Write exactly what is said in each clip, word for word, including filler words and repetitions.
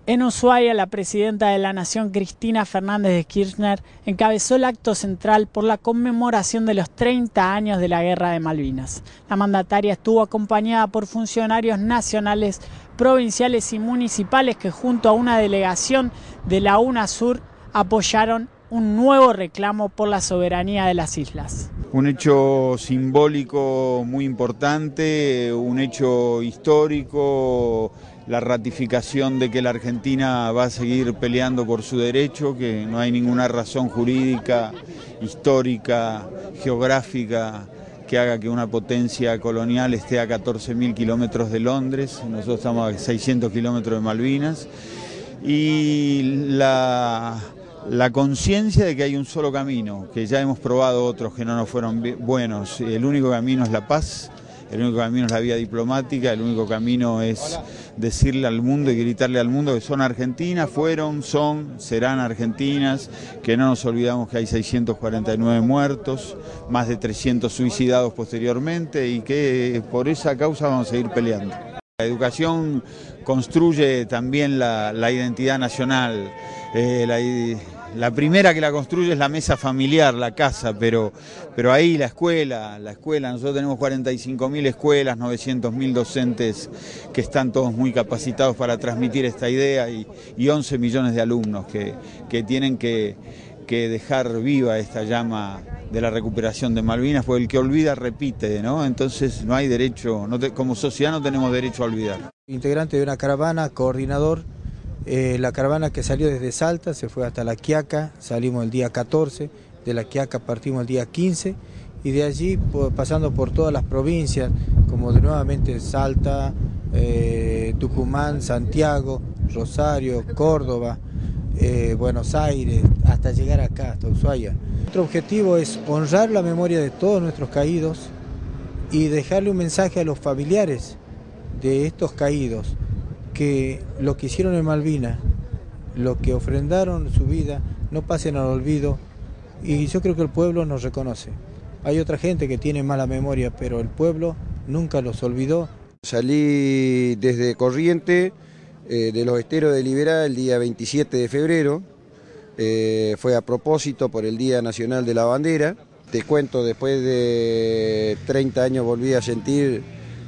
En Ushuaia, la presidenta de la Nación, Cristina Fernández de Kirchner, encabezó el acto central por la conmemoración de los treinta años de la Guerra de Malvinas. La mandataria estuvo acompañada por funcionarios nacionales, provinciales y municipales que junto a una delegación de la UNASUR apoyaron un nuevo reclamo por la soberanía de las islas. Un hecho simbólico muy importante, un hecho histórico, la ratificación de que la Argentina va a seguir peleando por su derecho, que no hay ninguna razón jurídica, histórica, geográfica que haga que una potencia colonial esté a catorce mil kilómetros de Londres. Nosotros estamos a seiscientos kilómetros de Malvinas. Y la... La conciencia de que hay un solo camino, que ya hemos probado otros que no nos fueron buenos. El único camino es la paz, el único camino es la vía diplomática, el único camino es decirle al mundo y gritarle al mundo que son argentinas, fueron, son, serán argentinas, que no nos olvidamos que hay seiscientos cuarenta y nueve muertos, más de trescientos suicidados posteriormente y que por esa causa vamos a seguir peleando. La educación construye también la, la identidad nacional. Eh, la, la primera que la construye es la mesa familiar, la casa, pero, pero ahí la escuela, la escuela, nosotros tenemos cuarenta y cinco mil escuelas, novecientos mil docentes que están todos muy capacitados para transmitir esta idea y, y once millones de alumnos que, que tienen que, que dejar viva esta llama de la recuperación de Malvinas, porque el que olvida repite, ¿no? Entonces no hay derecho, no te, como sociedad no tenemos derecho a olvidar. Integrante de una caravana, coordinador, eh, la caravana que salió desde Salta se fue hasta La Quiaca, salimos el día catorce, de La Quiaca partimos el día quince y de allí por, pasando por todas las provincias, como de nuevamente Salta, eh, Tucumán, Santiago, Rosario, Córdoba, eh, Buenos Aires, hasta llegar acá, hasta Ushuaia. Nuestro objetivo es honrar la memoria de todos nuestros caídos y dejarle un mensaje a los familiares de estos caídos, que lo que hicieron en Malvinas, lo que ofrendaron su vida, no pasen al olvido, y yo creo que el pueblo nos reconoce. Hay otra gente que tiene mala memoria, pero el pueblo nunca los olvidó. Salí desde Corrientes, eh, de los esteros de Liberá, el día veintisiete de febrero, eh, fue a propósito por el Día Nacional de la Bandera. Te cuento, después de treinta años volví a sentir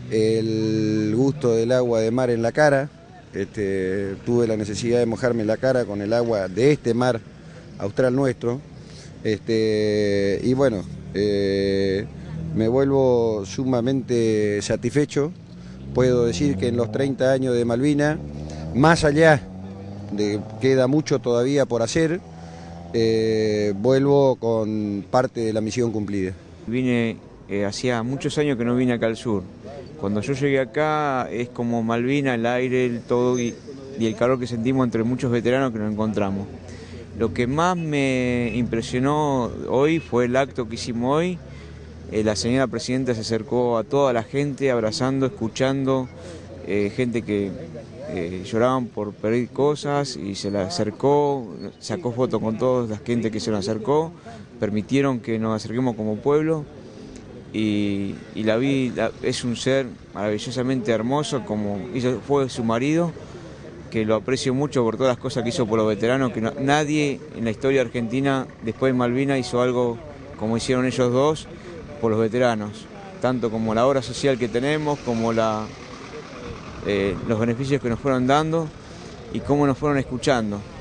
el gusto del agua de mar en la cara. Este, tuve la necesidad de mojarme la cara con el agua de este mar austral nuestro. Este, y bueno, eh, me vuelvo sumamente satisfecho. Puedo decir que en los treinta años de Malvinas, más allá de queda mucho todavía por hacer, eh, vuelvo con parte de la misión cumplida. Vine, eh, hacía muchos años que no vine acá al sur. Cuando yo llegué acá es como Malvinas, el aire, el todo y, y el calor que sentimos entre muchos veteranos que nos encontramos. Lo que más me impresionó hoy fue el acto que hicimos hoy. Eh, la señora presidenta se acercó a toda la gente, abrazando, escuchando, eh, gente que eh, lloraban por pedir cosas y se la acercó, sacó fotos con toda la gente que se nos acercó, permitieron que nos acerquemos como pueblo. Y, y la vi, la, es un ser maravillosamente hermoso, como hizo, fue su marido, que lo aprecio mucho por todas las cosas que hizo por los veteranos, que no, nadie en la historia argentina, después de Malvinas, hizo algo como hicieron ellos dos por los veteranos, tanto como la obra social que tenemos, como la, eh, los beneficios que nos fueron dando y cómo nos fueron escuchando.